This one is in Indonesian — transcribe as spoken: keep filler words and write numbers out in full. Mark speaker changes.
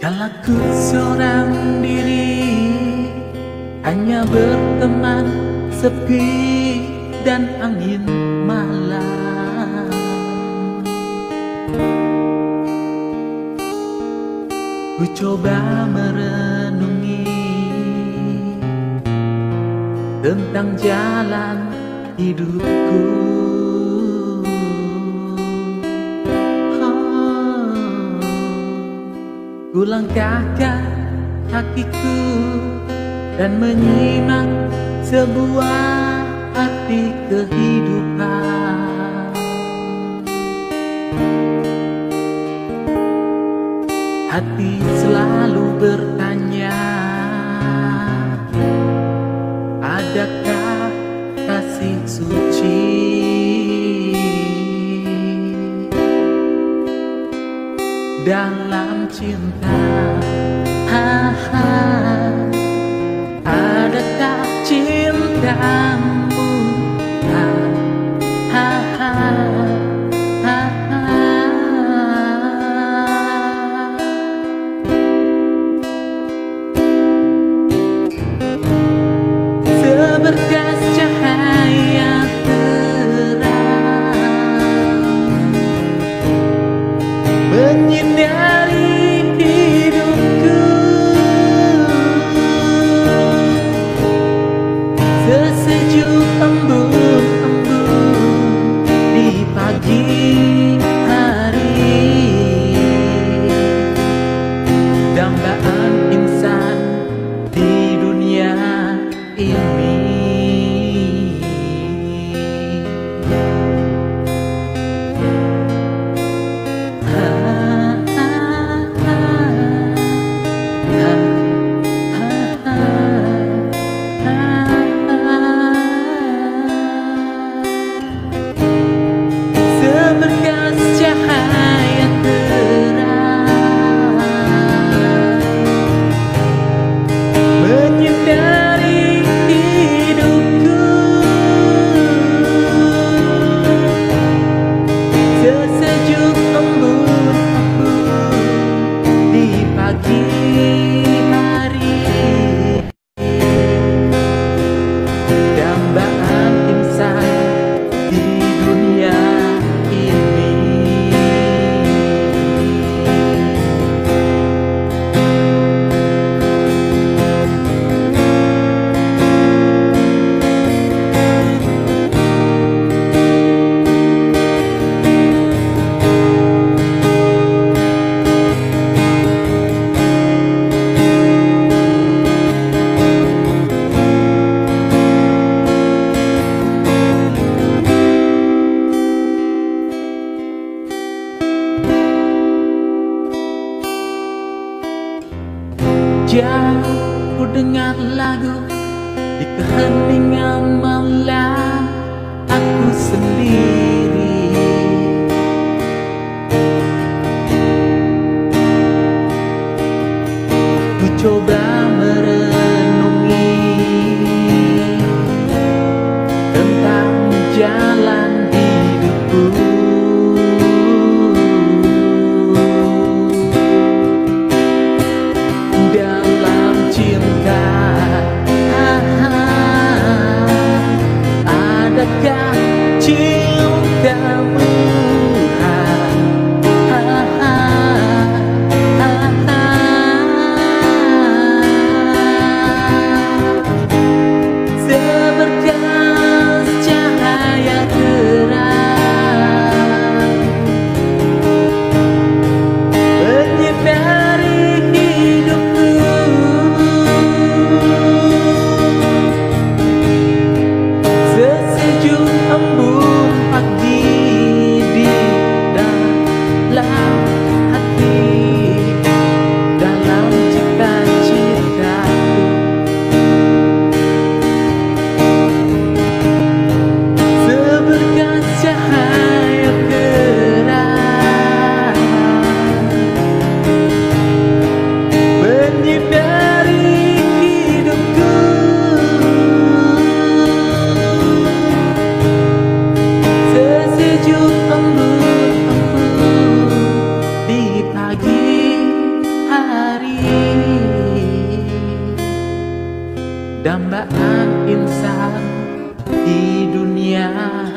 Speaker 1: Kala ku seorang diri, hanya berteman sepi dan angin malam. Ku coba merenungi tentang jalan hidupku. Ku langkahkan kakiku dan menyimak sebuah arti kehidupan. Hati selalu bertanya, adakah kasih suci dalam cinta? Ha, ha. Adakah cintamu? Ha, ha, ha, ha, ha. Seberkas cahaya terang menyinari hidupku, sesejuk embun-embun di pagi hari, dambaan insan di dunia ini. Seberkas cahaya terang menyinari hidupku, sesejuk embun-embun di pagi hari, dambaan insan di dunia ini. Jauh ku dengar lagu di keheningan malam, aku sendiri. Ku coba merenungi tentang jalan hidupku. Dalam cinta, ha, ha. dambaan insan di dunia.